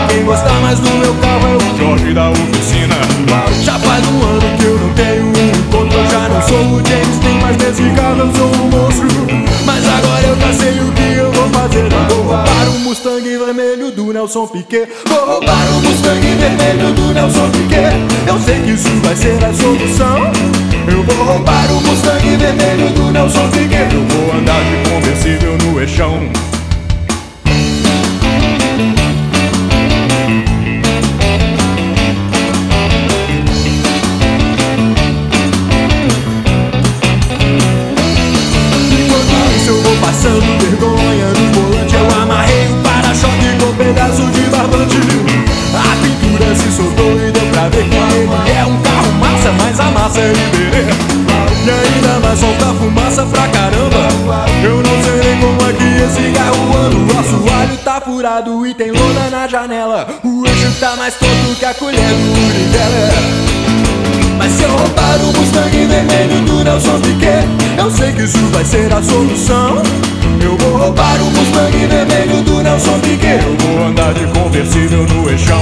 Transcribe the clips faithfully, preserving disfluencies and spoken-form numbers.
Quem gosta mais do meu carro é o Jorge da oficina. Já faz um ano que eu não tenho um encontro. Eu já não sou o James Dean, mas nesse carro eu sou um monstro. Mas agora eu já sei o que eu vou fazer. Eu vou roubar o Mustang vermelho do Nelson Piquet. Vou roubar o Mustang vermelho do Nelson Piquet. Eu sei que isso vai ser a solução. Eu vou roubar o Mustang vermelho do Nelson Piquet. Eu vou andar de conversível no eixão. Passando vergonha no volante, eu amarrei o para-choque com pedaço de barbante. A pintura se soltou e deu pra ver que ele é um carro massa, mas a massa é Iberê. E ainda vai soltar fumaça pra caramba. Eu não sei nem como é que esse carro anda. O assoalho tá furado e tem lona na janela. O eixo tá mais torto que a colher do Uri. Mas se eu roubar o Mustang vermelho do Nelson Piquet, eu sei que isso vai ser a solução. Eu vou roubar o Mustang vermelho do Nelson Piquet. Eu vou andar de conversível no eixão.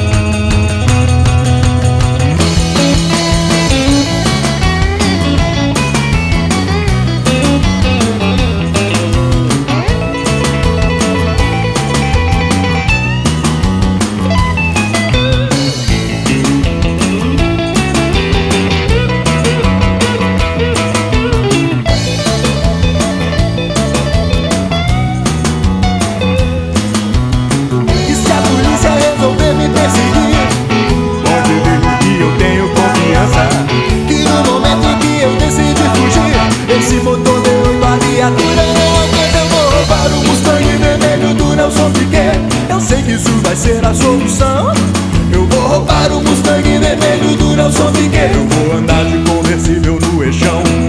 Esse motor de oito a viatura não aguenta. Eu vou roubar o Mustang vermelho do Nelson Piquet. Eu sei que isso vai ser a solução. Eu vou roubar o Mustang vermelho do Nelson Piquet. Eu vou andar de conversível no eixão.